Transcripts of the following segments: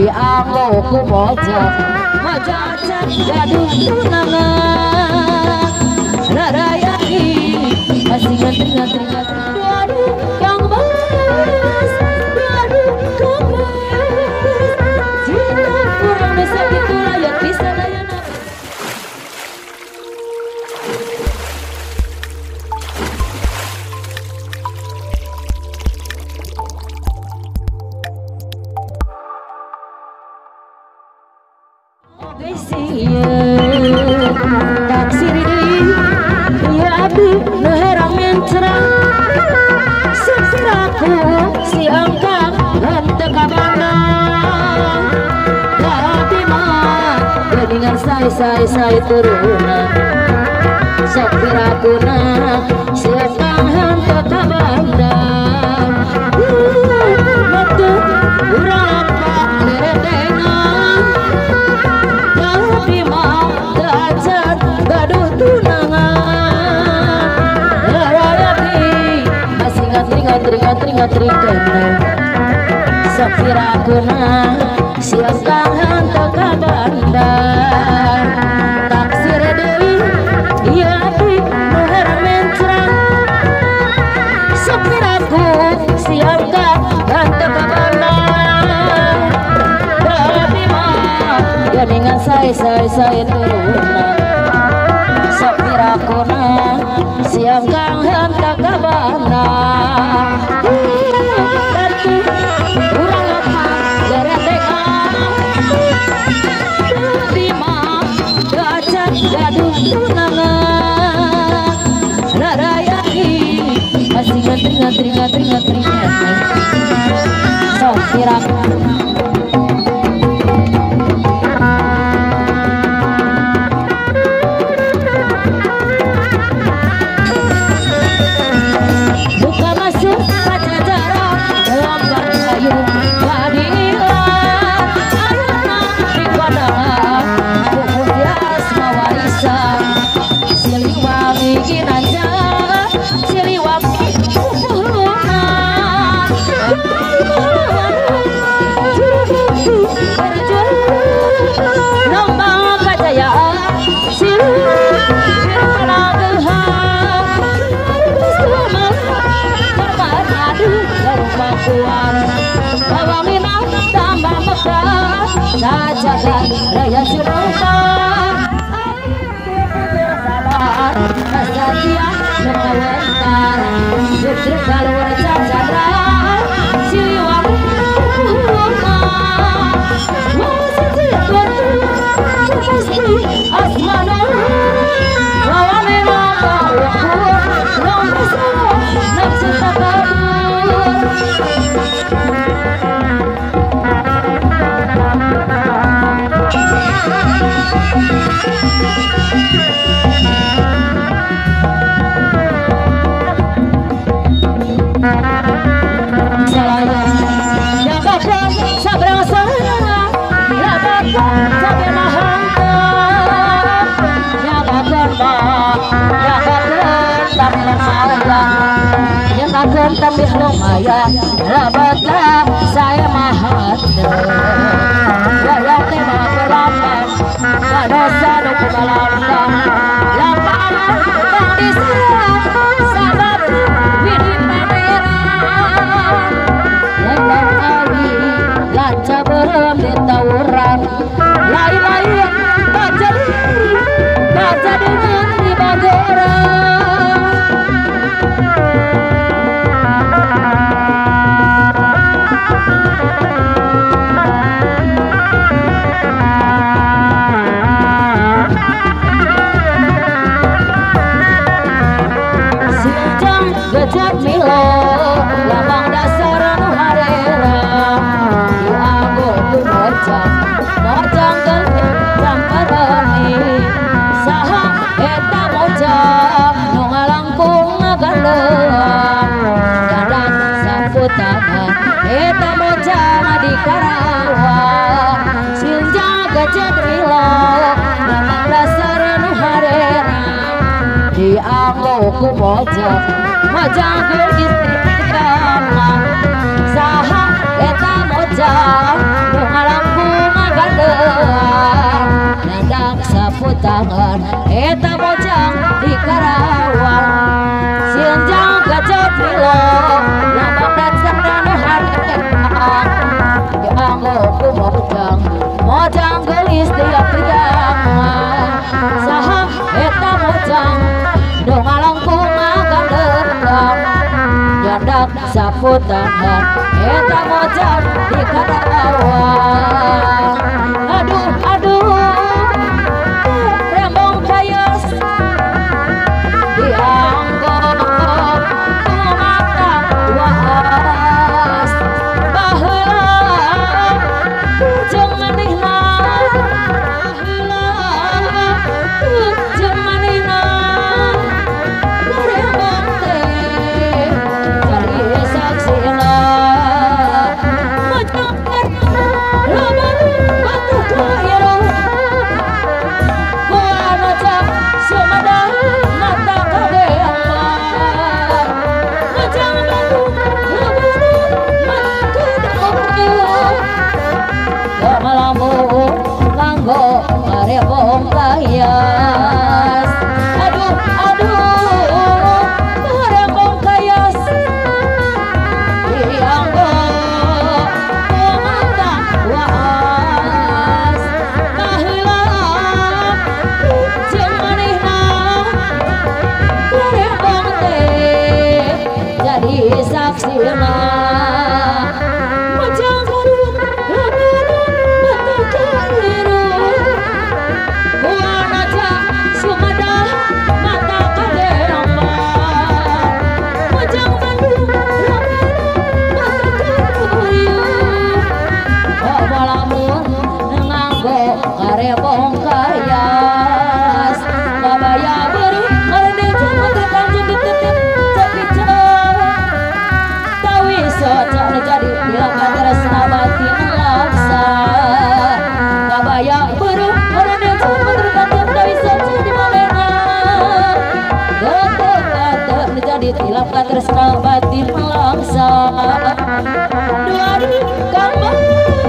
dianggo ku bocah majajan gaduh tunangan radayani masih ngantri aduh yang balas aduh kemas cinta kurang bisa gitu layak bisa layan taksir ini ya abdi neherang mencerang sesiraku si angkang dan teka bandang tapi mah geningan saya turunan sepirakuna si angkang dan teka bandang bentuk urang pak leredengan tapi mah derajat gaduh tunangan rayati masih ngatri kene sepirakuna siang tangan teka bandar taksir deui ieu abdi nu herang mencerang sepiraku siang tangan teka bandar tapi mah geningan saya turunan sepirakuna siang kang hentak kabana tentu urang lepang geretekan tapi mah derajat gaduh tunangan radayani masih ngantri sepirakuna jagat raya Surabaya Sakia mengawentar justru kalau cacadra siliwang pasti asmana bahwa memang nafsu tapi lumayan rabatlah saya mahat wayang tema berapan pada sadu kebalamdan lapangan bang diserang sahabat widi pameran lenggang kali lanca berem di tawuran lain-lain baca dengan di bageran gejat milo labang dasar anu harera dianggo ku mojang jangkarani saha eta mojang nu ngalangkung ngagalean gadang samputana eta mojang di Karawang sinjang gejat milo labang dasar anu harera dianggo ku mojang majang istri kama saha eta mojang nu ngalangkung tiap-tiap saha eta mojang nu ngalangkung ngagandeng nyandak saputangan eta mojang di kadaawang aduh aduh rembong kayos dianggap kumata waas baheula jeung manehna baheula jeung manehna rembong teh jadi saksina mocakan lamun batuh kairu kuana cak sumada mata kadeang mojang batu lamun mata kadeang kamalamu nganggo ngarebong kayas aduh aduh ngarebong kayas dianggo kumata waas baheula jeung manehna ngarebong teh jadi saksina mojang garut lamun batu kairu kuana cak sumada mata kadeang mojang Bandung lamun batu kairu kamalamun nganggo ngarebong kayas babaya beureum ngarede jeung kanjeng dititip capiceur tawi socak jadi bilang tresna batin laksa kabaya beureum ngarede jeung kanjeng tawi socak di manehna gater jadi tilap tresna batin laksa duari kambas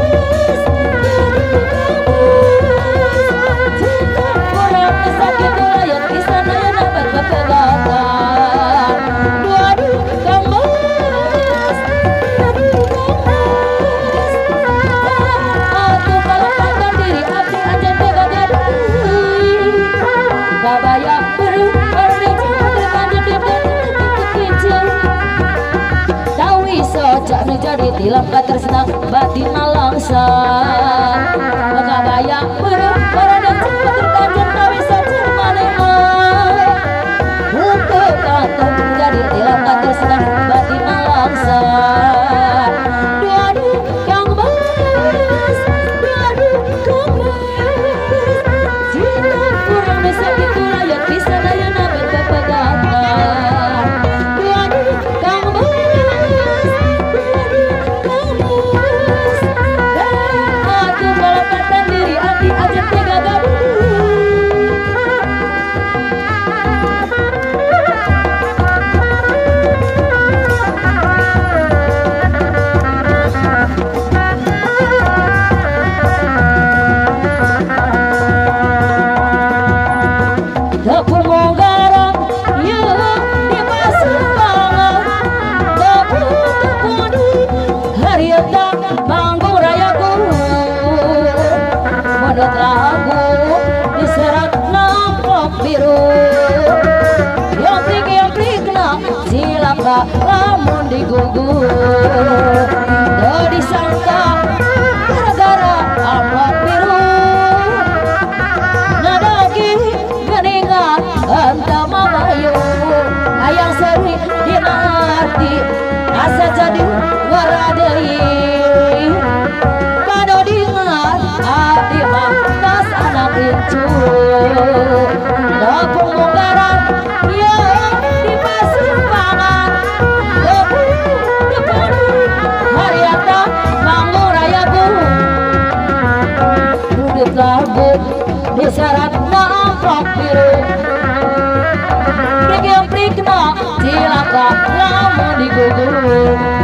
kurang sakit layat pisan aya dapat kepegatan duari kambas atuh kalepatan diri abdi ajan tega gaduh kabaya beureum ngarede jeung kanjeng dititip tawi socak nu jadi tilap katresna batinna langsang kabaya beureum ngarede jeung kanjeng tawi socak di manehna henteu kantor jadi tilap katresna batinna langsang duadu kang bas duadu kang bas cinta kurang sakitu layat pisan ayeuna berkepegatan duadu kang bas duadu kang bas atuh kalepatan diri abdi aja tega gaduh tepung monggarang yeuh di Pasembangan tepung di harita Manggung Raya Guru modot lagu diserat nampok biru yoprik-yoprikna silaka lamun digugur teu disangka gara-gara amplop biru nadagi geningan henteu mamayu hayang seuri dina hati asa jadi wara deui kadodingan abdi mah tas anak incu tepung monggarang yeuh di Pasembangan tepung harita Manggung Raya Guru duit lagu diserat amplop biru prik-yoprikna cilaka lamun digugur